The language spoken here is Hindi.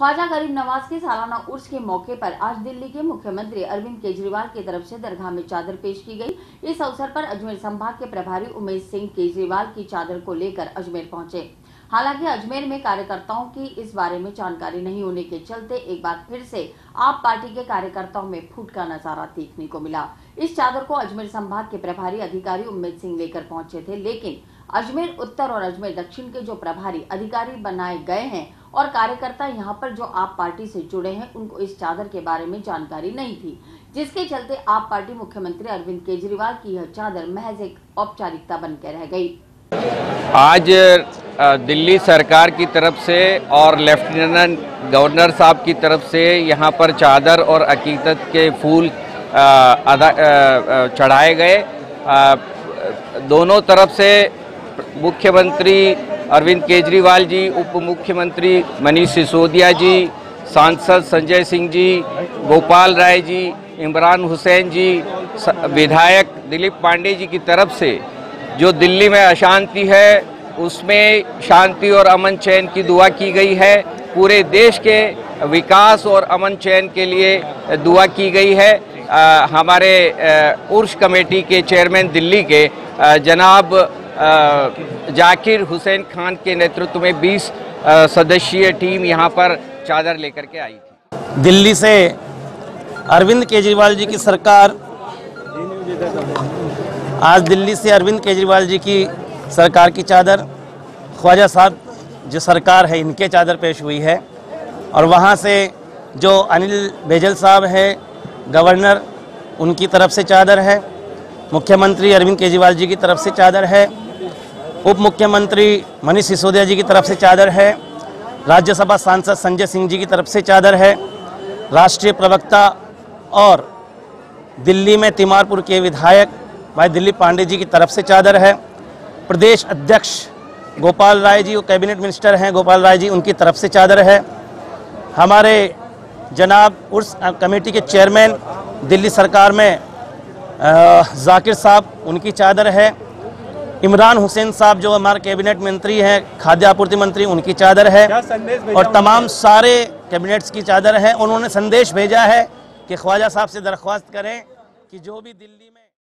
ख्वाजा गरीब नवाज के सालाना उर्स के मौके पर आज दिल्ली के मुख्यमंत्री अरविंद केजरीवाल की तरफ से दरगाह में चादर पेश की गई। इस अवसर पर अजमेर संभाग के प्रभारी उमेश सिंह केजरीवाल की चादर को लेकर अजमेर पहुंचे। हालांकि अजमेर में कार्यकर्ताओं की इस बारे में जानकारी नहीं होने के चलते एक बार फिर से आप पार्टी के कार्यकर्ताओं में फूट का नजारा देखने को मिला। इस चादर को अजमेर संभाग के प्रभारी अधिकारी उमेश सिंह लेकर पहुंचे थे, लेकिन अजमेर उत्तर और अजमेर दक्षिण के जो प्रभारी अधिकारी बनाए गए हैं और कार्यकर्ता यहां पर जो आप पार्टी से जुड़े हैं, उनको इस चादर के बारे में जानकारी नहीं थी, जिसके चलते आप पार्टी मुख्यमंत्री अरविंद केजरीवाल की यह चादर महज एक औपचारिकता बनकर रह गई। आज दिल्ली सरकार की तरफ से और लेफ्टिनेंट गवर्नर साहब की तरफ से यहाँ पर चादर और अकीकत के फूल चढ़ाए गए। दोनों तरफ से मुख्यमंत्री अरविंद केजरीवाल जी, उप मुख्यमंत्री मनीष सिसोदिया जी, सांसद संजय सिंह जी, गोपाल राय जी, इमरान हुसैन जी, विधायक दिलीप पांडे जी की तरफ से जो दिल्ली में अशांति है उसमें शांति और अमन चैन की दुआ की गई है। पूरे देश के विकास और अमन चैन के लिए दुआ की गई है। हमारे उर्स कमेटी के चेयरमैन दिल्ली के जनाब जाकिर हुसैन खान के नेतृत्व में 20 सदस्यीय टीम यहाँ पर चादर लेकर के आई थी। दिल्ली से अरविंद केजरीवाल जी की सरकार, आज दिल्ली से अरविंद केजरीवाल जी की सरकार की चादर, ख्वाजा साहब जो सरकार है इनके चादर पेश हुई है, और वहाँ से जो अनिल बैजल साहब है गवर्नर, उनकी तरफ से चादर है, मुख्यमंत्री अरविंद केजरीवाल जी की तरफ से चादर है, उप मुख्यमंत्री मनीष सिसोदिया जी की तरफ से चादर है, राज्यसभा सांसद संजय सिंह जी की तरफ से चादर है, राष्ट्रीय प्रवक्ता और दिल्ली में तिमारपुर के विधायक भाई दिलीप पांडे जी की तरफ से चादर है, प्रदेश अध्यक्ष गोपाल राय जी, वो कैबिनेट मिनिस्टर हैं गोपाल राय जी, उनकी तरफ से चादर है, हमारे जनाब उर्स कमेटी के चेयरमैन दिल्ली सरकार में जाकिर साहब, उनकी चादर है, इमरान हुसैन साहब जो हमारे कैबिनेट मंत्री हैं, खाद्य आपूर्ति मंत्री, उनकी चादर है, और तमाम सारे कैबिनेट्स की चादर है। उन्होंने संदेश भेजा है कि ख्वाजा साहब से दरख्वास्त करें कि जो भी दिल्ली में